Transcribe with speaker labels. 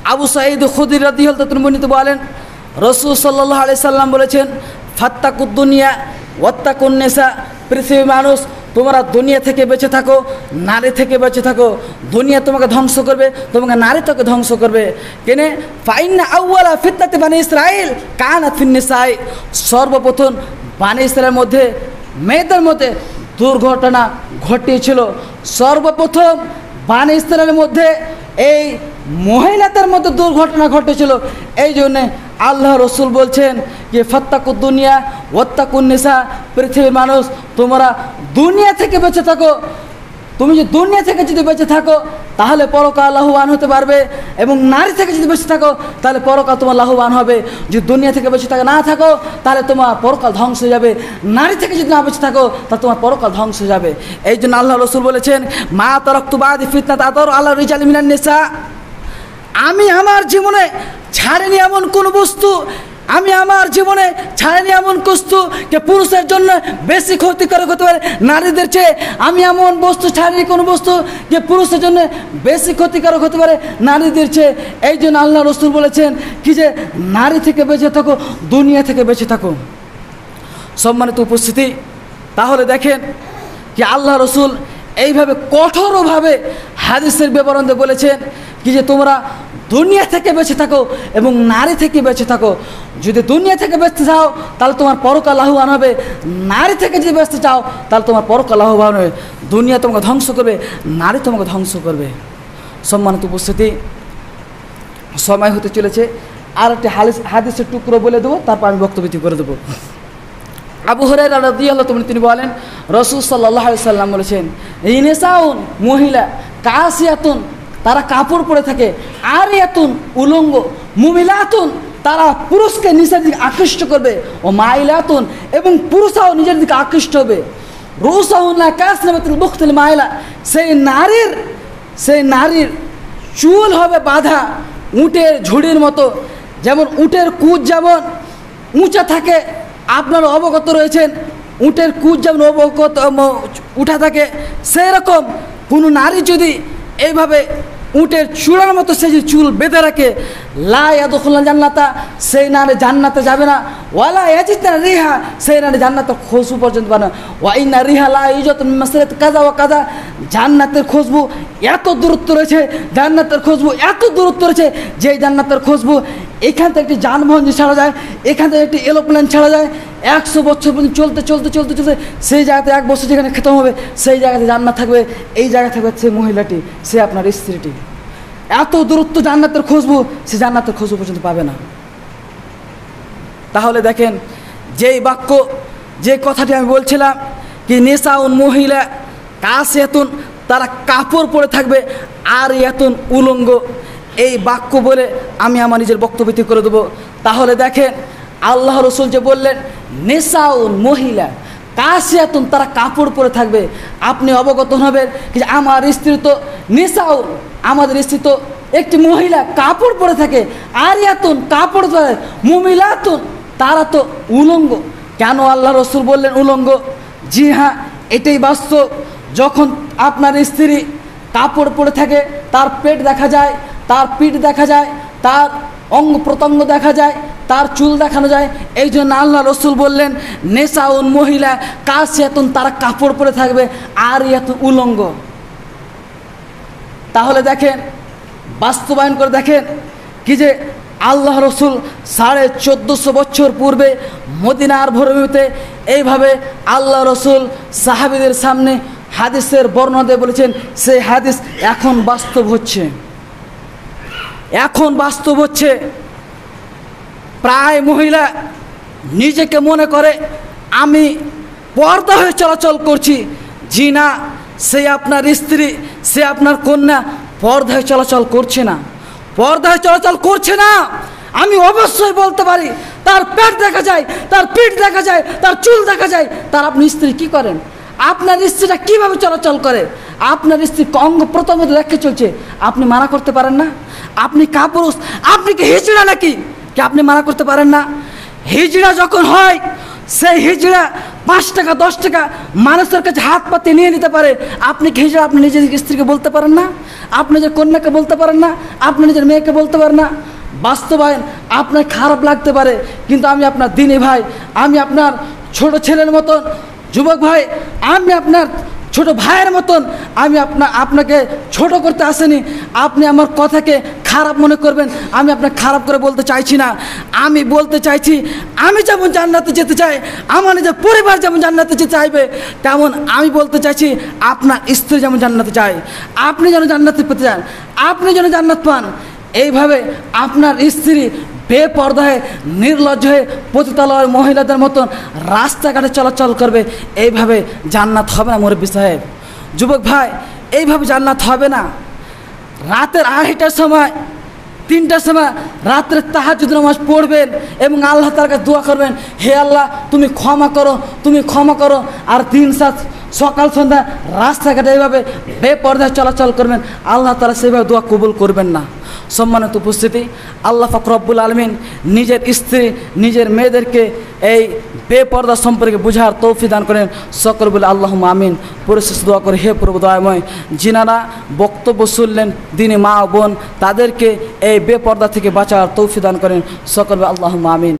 Speaker 1: আবু সাঈদ খুদরি রাদিয়াল্লাহু তাআলা বর্ণিত বলেন, রাসূল সাল্লাল্লাহু আলাইহি সাল্লাম বলেছেন, ফাত্তাকুদ দুনিয়া ওয়াত্তাকুন নিসা, পৃথিবীর মানুষ তোমরা দুনিয়া থেকে বেঁচে থাকো, নারী থেকে বেঁচে থাকো। দুনিয়া তোমাকে ধ্বংস করবে, তোমাকে নারী তোকে ধ্বংস করবে। কেনে ফাইন্না আউওয়ালা ফিতনাতি বানি ইসরাঈল কানাত ফিন নিসাই, সর্বপ্রথম বানি ইসরায়েলের মধ্যে মেয়েদের মধ্যে দুর্ঘটনা ঘটিয়েছিল। সর্বপ্রথম বানি ইসরায়েলের মধ্যে এই মহিলাদের মধ্যে দুর্ঘটনা ঘটেছিল। এই জন্যে আল্লাহ রসুল বলছেন যে ফাত্তাকুদ দুনিয়া ওয়াত্তাকুন নিসা, পৃথিবীর মানুষ তোমরা দুনিয়া থেকে বেঁচে থাকো। তুমি যদি দুনিয়া থেকে যদি বেঁচে থাকো তাহলে পরকাল লাভবান হতে পারবে, এবং নারী থেকে যদি বেঁচে থাকো তাহলে পরকাল তোমার লাভবান হবে। যদি দুনিয়া থেকে বেঁচে থাকো না থাকো তাহলে তোমার পরকাল ধ্বংস হয়ে যাবে, নারী থেকে যদি না বেঁচে থাকো তাহলে তোমার পরকাল ধ্বংস হয়ে যাবে। এই জন্য আল্লাহ রসুল বলেছেন, মা তারাকতু বাদি ফিতনাত আদারু আলা রিজালি মিনান নিসা, আমি আমার জীবনে ছাড়িনি এমন কোন বস্তু, আমি আমার জীবনে ছাড়িনি এমন বস্তু যে পুরুষের জন্য বেশি ক্ষতিকারক হতে পারে নারীদের চেয়ে। আমি এমন বস্তু ছাড়িনি কোনো বস্তু যে পুরুষের জন্য বেশি ক্ষতিকারক হতে পারে নারীদের চেয়ে। এই জন্য আল্লাহ রসুল বলেছেন কি যে নারী থেকে বেঁচে থাকো, দুনিয়া থেকে বেঁচে থাকো। সম্মানিত উপস্থিতি, তাহলে দেখেন কি আল্লাহ রসুল এইভাবে কঠোরভাবে হাদিসের বিবরণ দিয়ে বলেছেন কি যে তোমরা দুনিয়া থেকে বেঁচে থাকো এবং নারী থেকে বেঁচে থাকো। যদি দুনিয়া থেকে বেঁচতে চাও তাহলে তোমার পরকাল লাভবান হবে, নারী থেকে যদি বেঁচতে চাও তাহলে তোমার পরকাল লাভবান হবে। দুনিয়া তোমাকে ধ্বংস করবে, নারী তোমাকে ধ্বংস করবে। সম্মানিত উপস্থিতি, সময় হতে চলেছে, আর একটি হাদিসের টুকরো বলে দেবো, তারপর আমি বক্তব্য করে দেবো। আবু হুরায়রা রাদিয়াল্লাহু তাআলা তিনি বলেন, রাসূল সাল্লাল্লাহু আলাইহি সাল্লাম বলেছেন, ইনসাউন মহিলা কাসিয়াতুন তারা কাপড় পরে থাকে, আরিয়াতুন উলঙ্গ, মুমিলাতুন তারা পুরুষকে নিজের দিকে আকৃষ্ট করবে, ও মাইলাতুন এবং পুরুষরাও নিজের দিকে আকৃষ্ট হবে। রুসাউনা কাসনামাতুল বুখতুল মাইলা, সেই নারীর চুল হবে বাঁধা উটের ঝুড়ির মতো। যেমন উটের কুচ যেমন উঁচা থাকে, আপনারা অবগত রয়েছেন, উটের কুচ যেমন অবগত উঠা থাকে, সেই রকম কোনো নারী যদি এইভাবে উটের চূড়ার মতো সে যদি চুল বেঁধে রাখে, লা ইয়াদখুলুল জান্নাতা, সেই নারী জান্নাতে যাবে না। ওয়ালা ইয়াজিদনা রিহা, সেই নারী জান্নাতের খুশবু পর্যন্ত পাবে না। ওয়া ইন্না রিহা লা ইউজাতু মিন মাসরিত কাযা ওয়া কাযা, জান্নাতের খুশবু এত দূরত্ব রয়েছে, জান্নাতের খুশবু এত দূরত্ব রয়েছে যে জান্নাতের খুশবু এখান থেকে একটি যানবাহন যে ছাড়া যায়, এখান থেকে একটি এরোপ্লেন ছাড়া যায়, 100 বছর পর্যন্ত চলতে চলতে চলতে চলতে সেই জায়গাতে 1 বছর যেখানে খতম হবে সেই জায়গাতে জান্নাত থাকবে। এই জায়গা থাকবে সেই মহিলাটি, সে আপনার স্ত্রীটি। এত দূরত্ব জান্নাতের খুশবু, সে জান্নাতের খুশবু পর্যন্ত পাবে না। তাহলে দেখেন যেই বাক্য, যে কথাটি আমি বলছিলাম কি নিসাউন মহিলা কাসিয়াতুন তারা কাপড় পরে থাকবে, আর ইয়াতুন উলঙ্গ, এই বাক্য বলে আমি আমার নিজের বক্তব্য করে দেবো। তাহলে দেখেন আল্লাহ রসুল যে বললেন নিসাউন মহিলা কাসিয়াতুন তারা কাপড় পরে থাকবে, আপনি অবগত হবেন যে আমার স্ত্রী তো নিসাউন, আমাদের স্ত্রী তো একটি মহিলা কাপড় পরে থাকে, আরিয়াতুন কাপড় পরে, মুমিলাতুন তারা তো উলঙ্গ। কেন আল্লাহ রসুল বললেন উলঙ্গ? জি হ্যাঁ, এটাই বাস্তব। যখন আপনার স্ত্রী কাপড় পরে থাকে, তার পেট দেখা যায়, তার পিঠ দেখা যায়, তার অঙ্গ প্রত্যঙ্গ দেখা যায়, তার চুল দেখানো যায়। এই জন্য আল্লাহ রসুল বললেন নেসাউন মহিলা কাসিয়াতুন তারা কাপড় পরে থাকবে, আর ইয়াতুন উলঙ্গ। তাহলে দেখেন বাস্তবায়ন করে দেখেন কি যে আল্লাহ রসুল 1450 বছর পূর্বে মদিনার ভূমিতে এইভাবে আল্লাহ রসুল সাহাবীদের সামনে হাদিসের বর্ণনা দিয়ে বলেছেন, সেই হাদিস এখন বাস্তব হচ্ছে, এখন বাস্তব হচ্ছে। প্রায় মহিলা নিজেকে মনে করে আমি পর্দা হয়ে চলাচল করছি। জি না, সে আপনার স্ত্রী, সে আপনার কন্যা পর্দায় চলাচল করছে না, পর্দায় চলাচল করছে না। আমি অবশ্যই বলতে পারি তার পেট দেখা যায়, তার পিঠ দেখা যায়, তার চুল দেখা যায়। তার আপনি স্ত্রী কি করেন? আপনার স্ত্রীটা কিভাবে চলাচল করে? আপনার স্ত্রী অঙ্গ প্রত্যঙ্গ রেখে চলছে, আপনি মানা করতে পারেন না? আপনি কাপুরুষ, আপনি কি হিজড়া নাকি? কি আপনি মানা করতে পারেন না? হিজড়া যখন হয়, সেই হিজড়া 5 টাকা 10 টাকা মানুষের কাছে হাত পাতে নিয়ে নিতে পারে, আপনি কি হিসাবে আপনি নিজের স্ত্রীকে বলতে পারেন না? আপনি নিজের কন্যাকে বলতে পারেন না? আপনি নিজের মেয়েকে বলতে পারেন না? বাস্তবায়ন আপনার খারাপ লাগতে পারে, কিন্তু আমি আপনার দিনী ভাই, আমি আপনার ছোট ছেলের মতন, যুবক ভাই, আমি আপনার ছোট ভাইয়ের মতন, আমি আপনাকে ছোট করতে আসেনি। আপনি আমার কথাকে খারাপ মনে করবেন, আমি আপনাকে খারাপ করে বলতে চাইছি না। আমি বলতে চাইছি, আমি যেমন জান্নাতে যেতে চাই, আমার নিজের পরিবার যেমন জান্নাতে যেতে চাইবে, তেমন আমি বলতে চাইছি আপনার স্ত্রী যেমন জান্নাতে চায়, আপনি যেন জান্নাতে পেতে চান, আপনি যেন জান্নাত পান। এইভাবে আপনার স্ত্রী বেপর্দায় নির্লজ্জ হয়ে পতিতালয়ের মহিলাদের মতন রাস্তাঘাটে চলাচল করবে, এইভাবে জান্নাত হবে না মুরব্বী সাহেব। যুবক ভাই, এইভাবে জান্নাত হবে না। রাতের 2:30টার সময় 3টার সময় রাত্রে তাহাজ্জুদ নামাজ পড়বেন এবং আল্লাহ তাআলার কাছে দোয়া করবেন, হে আল্লাহ তুমি ক্ষমা করো, তুমি ক্ষমা করো। আর 3 সকাল সন্ধ্যা রাস্তাঘাটে এইভাবে বেপর্দায় চলাচল করবেন, আল্লাহ তাআলা সেইভাবে দোয়া কবুল করবেন না। সম্মানিত উপস্থিতি, আল্লাহ পাক রব্বুল আলামিন নিজের স্ত্রী নিজের মেয়েদেরকে এই বেপর্দা সম্পর্কে বুঝার তৌফিক দান করেন। সকল বলে আল্লাহুম্মা আমিন। পরিশেষ দোয়া করে, হে প্রভু দয়াময়, যিনারা বক্তব্য শুনলেন দিনী মা ও বোন, তাদেরকে এই বেপর্দা থেকে বাঁচার তৌফিক দান করেন। সকল বলে আল্লাহুম্মা আমিন।